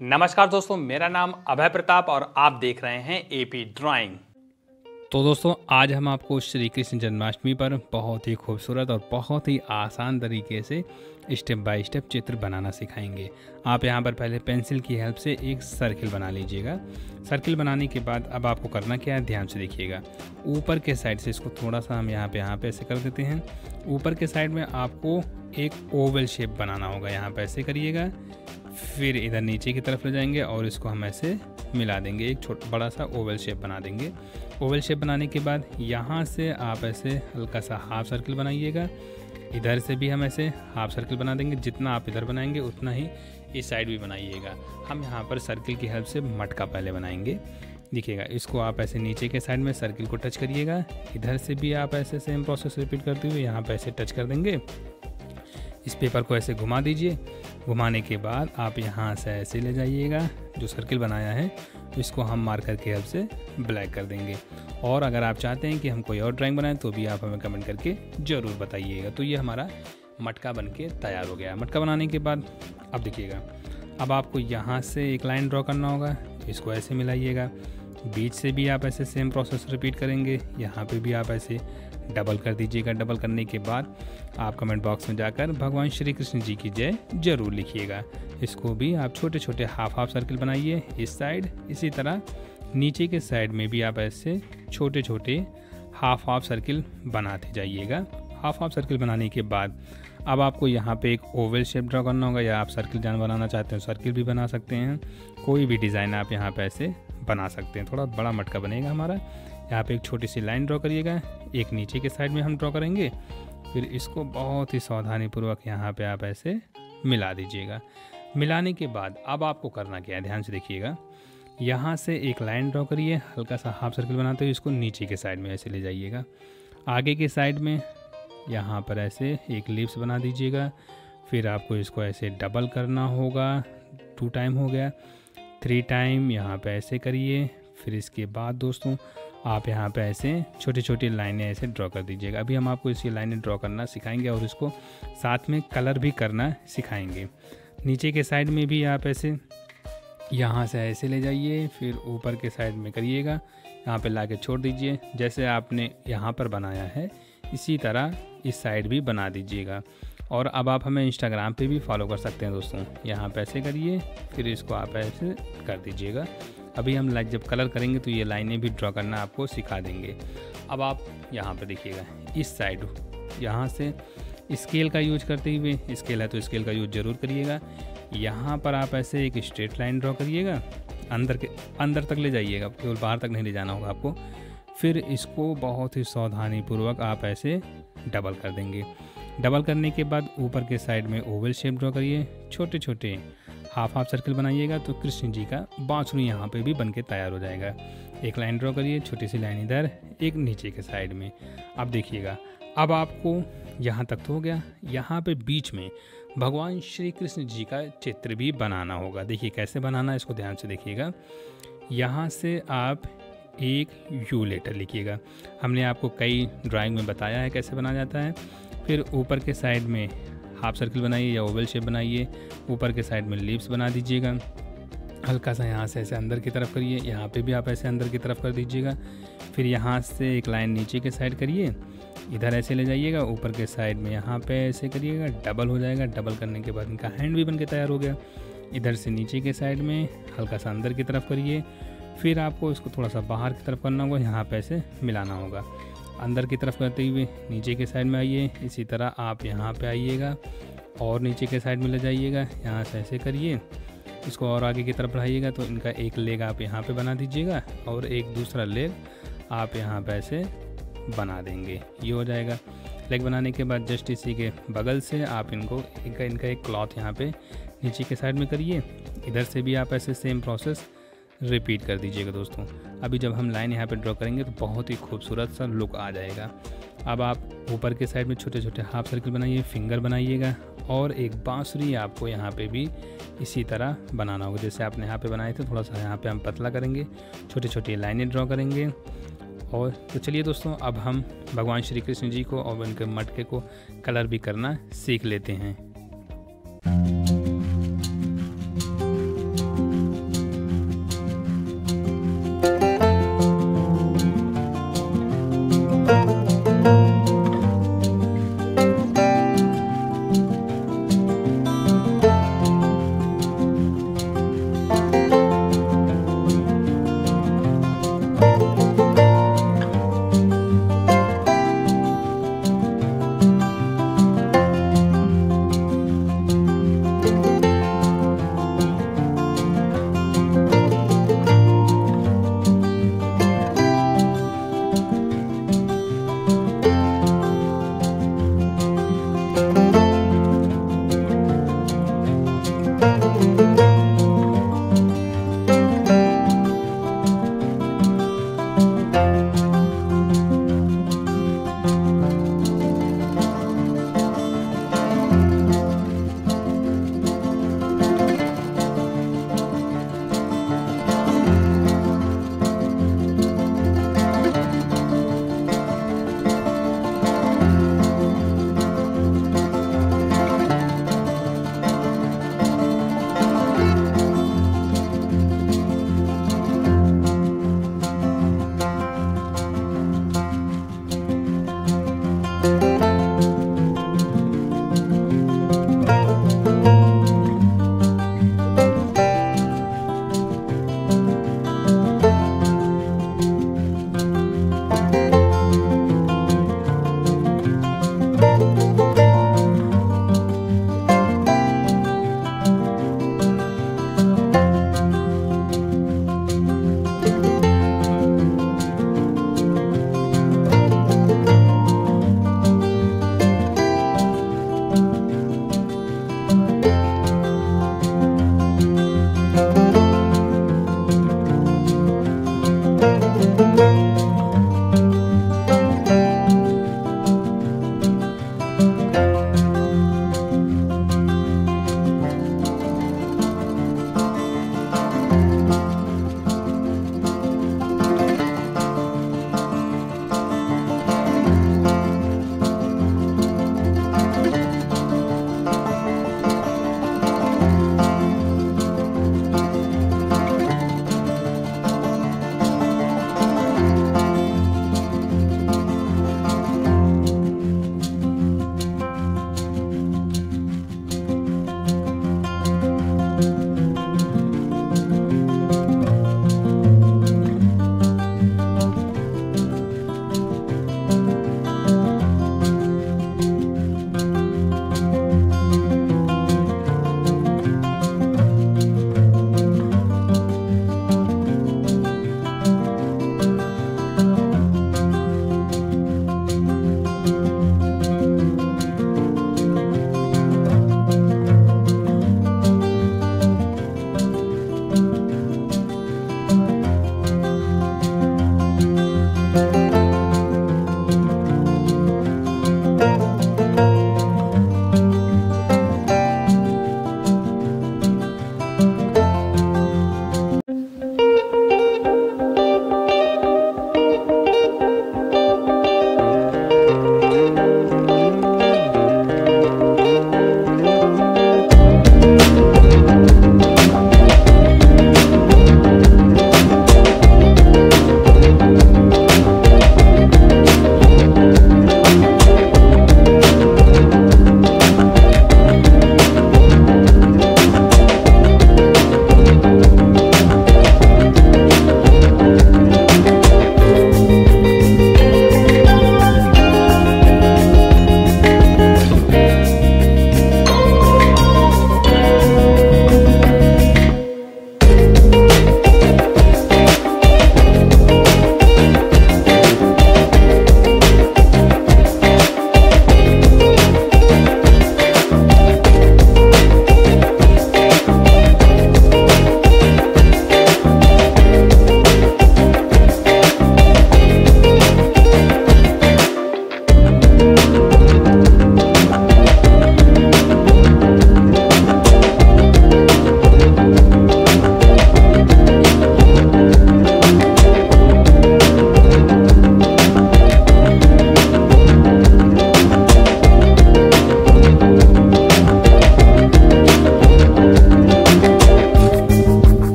नमस्कार दोस्तों, मेरा नाम अभय प्रताप और आप देख रहे हैं एपी ड्राइंग। तो दोस्तों आज हम आपको श्री कृष्ण जन्माष्टमी पर बहुत ही खूबसूरत और बहुत ही आसान तरीके से स्टेप बाय स्टेप चित्र बनाना सिखाएंगे। आप यहां पर पहले पेंसिल की हेल्प से एक सर्किल बना लीजिएगा। सर्किल बनाने के बाद अब आपको करना क्या है, ध्यान से देखिएगा। ऊपर के साइड से इसको थोड़ा सा हम यहाँ पे ऐसे कर देते हैं। ऊपर के साइड में आपको एक ओवल शेप बनाना होगा, यहाँ पे ऐसे करिएगा। फिर इधर नीचे की तरफ ले जाएंगे और इसको हम ऐसे मिला देंगे, एक बड़ा सा ओवल शेप बना देंगे। ओवल शेप बनाने के बाद यहाँ से आप ऐसे हल्का सा हाफ सर्किल बनाइएगा। इधर से भी हम ऐसे हाफ सर्किल बना देंगे। जितना आप इधर बनाएंगे उतना ही इस साइड भी बनाइएगा। हम यहाँ पर सर्किल की हेल्प से मटका पहले बनाएंगे। देखिएगा, इसको आप ऐसे नीचे के साइड में सर्किल को टच करिएगा। इधर से भी आप ऐसे सेम प्रोसेस रिपीट करते हुए यहाँ पर ऐसे टच कर देंगे। इस पेपर को ऐसे घुमा दीजिए। घुमाने के बाद आप यहाँ से ऐसे ले जाइएगा। जो सर्किल बनाया है इसको हम मार्कर की हेल्प से ब्लैक कर देंगे। और अगर आप चाहते हैं कि हम कोई और ड्राइंग बनाएं तो भी आप हमें कमेंट करके ज़रूर बताइएगा। तो ये हमारा मटका बनके तैयार हो गया। मटका बनाने के बाद अब देखिएगा, अब आपको यहाँ से एक लाइन ड्रॉ करना होगा। इसको ऐसे मिलाइएगा। बीच से भी आप ऐसे सेम प्रोसेस रिपीट करेंगे। यहाँ पे भी आप ऐसे डबल कर दीजिएगा। डबल करने के बाद आप कमेंट बॉक्स में जाकर भगवान श्री कृष्ण जी की जय जरूर लिखिएगा। इसको भी आप छोटे छोटे हाफ सर्किल बनाइए इस साइड। इसी तरह नीचे के साइड में भी आप ऐसे छोटे छोटे हाफ सर्किल बनाते जाइएगा। हाफ सर्किल बनाने के बाद अब आपको यहाँ पे एक ओवल शेप ड्रॉ करना होगा, या आप सर्किल जान बनाना चाहते हैं सर्किल भी बना सकते हैं। कोई भी डिज़ाइन आप यहाँ पे ऐसे बना सकते हैं। थोड़ा बड़ा मटका बनेगा हमारा। यहाँ पे एक छोटी सी लाइन ड्रॉ करिएगा। एक नीचे के साइड में हम ड्रॉ करेंगे। फिर इसको बहुत ही सावधानीपूर्वक यहाँ पे आप ऐसे मिला दीजिएगा। मिलाने के बाद अब आपको करना क्या है, ध्यान से देखिएगा। यहाँ से एक लाइन ड्रॉ करिए, हल्का सा हाफ सर्किल बनाते हुए इसको नीचे के साइड में ऐसे ले जाइएगा। आगे के साइड में यहाँ पर ऐसे एक लिप्स बना दीजिएगा। फिर आपको इसको ऐसे डबल करना होगा। 2 टाइम हो गया, 3 टाइम यहाँ पे ऐसे करिए। फिर इसके बाद दोस्तों आप यहाँ पे ऐसे छोटी छोटी लाइनें ऐसे ड्रॉ कर दीजिएगा। अभी हम आपको इसी लाइनें ड्रॉ करना सिखाएंगे और इसको साथ में कलर भी करना सिखाएंगे। नीचे के साइड में भी आप ऐसे यहाँ से ऐसे ले जाइए। फिर ऊपर के साइड में करिएगा, यहाँ पे ला के छोड़ दीजिए। जैसे आपने यहाँ पर बनाया है इसी तरह इस साइड भी बना दीजिएगा। और अब आप हमें इंस्टाग्राम पे भी फॉलो कर सकते हैं दोस्तों। यहाँ पे ऐसे करिए, फिर इसको आप ऐसे कर दीजिएगा। अभी हम जब कलर करेंगे तो ये लाइनें भी ड्रॉ करना आपको सिखा देंगे। अब आप यहाँ पर देखिएगा, इस साइड यहाँ से स्केल का यूज करते हुए, स्केल है तो स्केल का यूज ज़रूर करिएगा। यहाँ पर आप ऐसे एक स्ट्रेट लाइन ड्रॉ करिएगा। अंदर तक ले जाइएगा, केवल बाहर तक नहीं ले जाना होगा आपको। फिर इसको बहुत ही सावधानीपूर्वक आप ऐसे डबल कर देंगे। डबल करने के बाद ऊपर के साइड में ओवल शेप ड्रॉ करिए। छोटे छोटे हाफ सर्किल बनाइएगा तो कृष्ण जी का बांसुरी यहाँ पे भी बनके तैयार हो जाएगा। एक लाइन ड्रॉ करिए, छोटी सी लाइन इधर, एक नीचे के साइड में। अब देखिएगा, अब आपको यहाँ तक तो हो गया। यहाँ पे बीच में भगवान श्री कृष्ण जी का चित्र भी बनाना होगा। देखिए कैसे बनाना है, इसको ध्यान से देखिएगा। यहाँ से आप एक यू लेटर लिखिएगा। हमने आपको कई ड्राइंग में बताया है कैसे बनाया जाता है। फिर ऊपर के साइड में हाफ सर्किल बनाइए या ओवल शेप बनाइए। ऊपर के साइड में लिप्स बना दीजिएगा। हल्का सा यहाँ से ऐसे अंदर की तरफ करिए। यहाँ पे भी आप ऐसे अंदर की तरफ कर दीजिएगा। फिर यहाँ से एक लाइन नीचे के साइड करिए, इधर ऐसे ले जाइएगा। ऊपर के साइड में यहाँ पे ऐसे करिएगा, डबल हो जाएगा। डबल करने के बाद इनका हैंड भी बन के तैयार हो गया। इधर से नीचे के साइड में हल्का सा अंदर की तरफ करिए। फिर आपको इसको थोड़ा सा बाहर की तरफ करना होगा, यहाँ पे ऐसे मिलाना होगा। अंदर की तरफ करते हुए नीचे के साइड में आइए। इसी तरह आप यहाँ पे आइएगा और नीचे के साइड में ले जाइएगा। यहाँ से ऐसे करिए, इसको और आगे की तरफ बढ़ाइएगा तो इनका एक लेग आप यहाँ पे बना दीजिएगा और एक दूसरा लेग आप यहाँ पे ऐसे बना देंगे। ये हो जाएगा। लेग बनाने के बाद जस्ट इसी के बगल से आप इनका एक क्लॉथ यहाँ पे नीचे के साइड में करिए। इधर से भी आप ऐसे सेम प्रोसेस रिपीट कर दीजिएगा दोस्तों। अभी जब हम लाइन यहाँ पे ड्रॉ करेंगे तो बहुत ही खूबसूरत सा लुक आ जाएगा। अब आप ऊपर के साइड में छोटे छोटे हाफ सर्किल बनाइए, फिंगर बनाइएगा और एक बांसुरी आपको यहाँ पे भी इसी तरह बनाना होगा जैसे आपने यहाँ पे बनाए थे। थोड़ा सा यहाँ पे हम पतला करेंगे, छोटी छोटी लाइनें ड्रॉ करेंगे। और तो चलिए दोस्तों, अब हम भगवान श्री कृष्ण जी को और उनके मटके को कलर भी करना सीख लेते हैं।